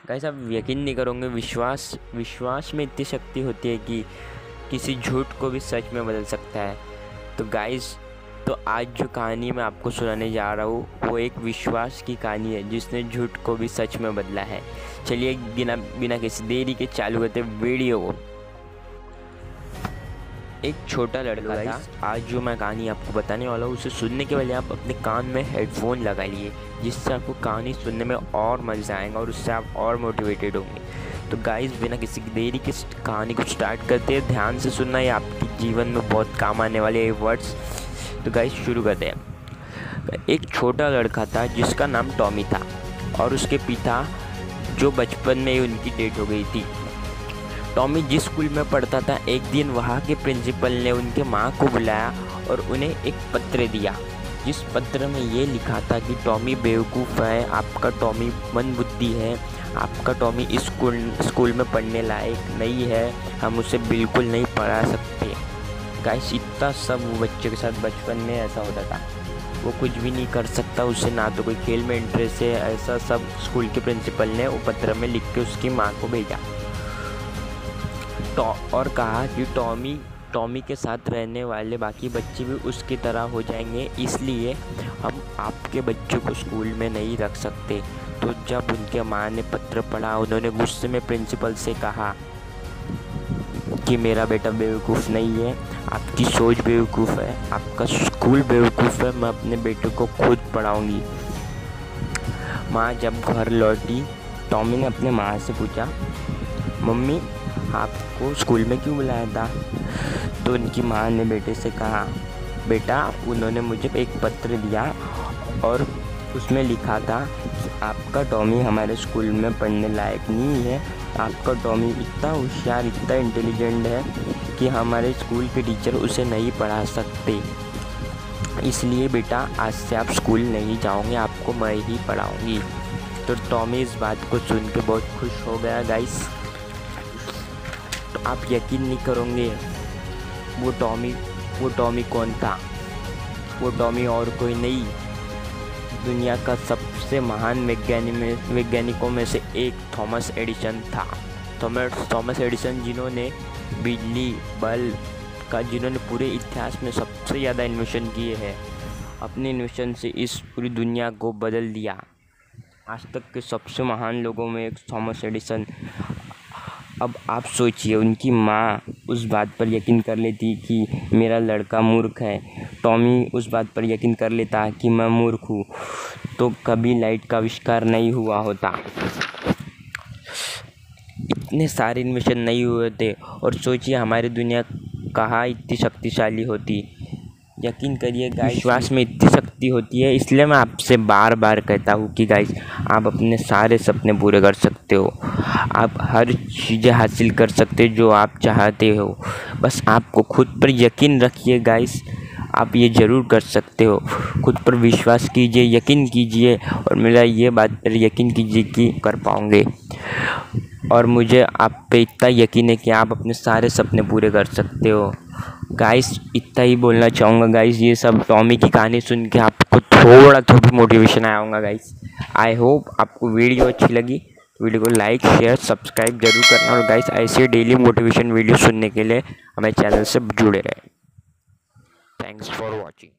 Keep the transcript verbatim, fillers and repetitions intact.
Guys आप यकीन नहीं करोगे, विश्वास विश्वास में इतनी शक्ति होती है कि किसी झूठ को भी सच में बदल सकता है। तो गाइस, तो आज जो कहानी मैं आपको सुनाने जा रहा हूँ वो एक विश्वास की कहानी है जिसने झूठ को भी सच में बदला है। चलिए बिना बिना किसी देरी के चालू करते वीडियो को। एक छोटा लड़का था। आज जो मैं कहानी आपको बताने वाला हूँ उसे सुनने के पहले आप अपने कान में हेडफोन लगा लिए, जिससे आपको कहानी सुनने में और मज़ा आएगा और उससे आप और मोटिवेटेड होंगे। तो गाइस बिना किसी देरी के कहानी को स्टार्ट करते हैं। ध्यान से सुनना, ये आपके जीवन में बहुत काम आने वाले वर्ड्स। तो गाइस शुरू करते हैं। एक छोटा लड़का था जिसका नाम टॉमी था और उसके पिता जो बचपन में ही उनकी डेथ हो गई थी। टॉमी जिस स्कूल में पढ़ता था, एक दिन वहाँ के प्रिंसिपल ने उनके माँ को बुलाया और उन्हें एक पत्र दिया, जिस पत्र में ये लिखा था कि टॉमी बेवकूफ़ है, आपका टॉमी मंदबुद्धि है, आपका टॉमी इस स्कूल स्कूल में पढ़ने लायक नहीं है, हम उसे बिल्कुल नहीं पढ़ा सकते। गाइस इतना सब वो बच्चे के साथ बचपन में ऐसा होता था। वो कुछ भी नहीं कर सकता, उसे ना तो कोई खेल में इंटरेस्ट है, ऐसा सब स्कूल के प्रिंसिपल ने वो पत्र में लिख के उसकी माँ को भेजा और कहा कि टॉमी टॉमी के साथ रहने वाले बाकी बच्चे भी उसकी तरह हो जाएंगे, इसलिए हम आपके बच्चों को स्कूल में नहीं रख सकते। तो जब उनके माँ ने पत्र पढ़ा, उन्होंने गुस्से में प्रिंसिपल से कहा कि मेरा बेटा बेवकूफ़ नहीं है, आपकी सोच बेवकूफ़ है, आपका स्कूल बेवकूफ़ है, मैं अपने बेटे को खुद पढ़ाऊँगी। माँ जब घर लौटी, टॉमी ने अपने माँ से पूछा, मम्मी आपको स्कूल में क्यों बुलाया था? तो उनकी माँ ने बेटे से कहा, बेटा उन्होंने मुझे एक पत्र दिया और उसमें लिखा था कि आपका टॉमी हमारे स्कूल में पढ़ने लायक नहीं है, आपका टॉमी इतना होशियार, इतना इंटेलिजेंट है कि हमारे स्कूल के टीचर उसे नहीं पढ़ा सकते, इसलिए बेटा आज से आप स्कूल नहीं जाओगे, आपको मैं ही पढ़ाऊँगी। तो टॉमी इस बात को सुन के बहुत खुश हो गया। गाइस तो आप यकीन नहीं करोगे, वो टॉमी वो टॉमी कौन था? वो टॉमी और कोई नहीं, दुनिया का सबसे महान वैज्ञानिक में वैज्ञानिकों में से एक थॉमस एडिसन था। थॉमस थॉमस एडिसन जिन्होंने बिजली बल्ब का जिन्होंने पूरे इतिहास में सबसे ज़्यादा इन्वेंशन किए हैं। अपने इन्वेंशन से इस पूरी दुनिया को बदल दिया। आज तक के सबसे महान लोगों में एक थॉमस एडिसन। अब आप सोचिए, उनकी माँ उस बात पर यकीन कर लेती कि मेरा लड़का मूर्ख है, टॉमी उस बात पर यकीन कर लेता कि मैं मूर्ख हूँ, तो कभी लाइट का आविष्कार नहीं हुआ होता, इतने सारे इन्वेंशन नहीं हुए थे। और सोचिए हमारी दुनिया कहाँ इतनी शक्तिशाली होती। यकीन करिए गाइस, विश्वास में इतनी शक्ति होती है। इसलिए मैं आपसे बार बार कहता हूँ कि गाइस आप अपने सारे सपने पूरे कर सकते हो, आप हर चीज़ें हासिल कर सकते हो जो आप चाहते हो, बस आपको खुद पर यकीन रखिए। गाइस आप ये ज़रूर कर सकते हो, खुद पर विश्वास कीजिए, यकीन कीजिए और मेरा ये बात पर यकीन कीजिए कि कर पाओगे। और मुझे आप पे इतना यकीन है कि आप अपने सारे सपने पूरे कर सकते हो। गाइस इतना ही बोलना चाहूँगा। गाइस ये सब टॉमी की कहानी सुन के आपको थोड़ा तो भी मोटिवेशन आया होगा। गाइस आई होप आपको वीडियो अच्छी लगी। वीडियो को लाइक शेयर सब्सक्राइब जरूर करना और गाइस ऐसे डेली मोटिवेशन वीडियो सुनने के लिए हमारे चैनल से जुड़े रहें। Thanks for watching.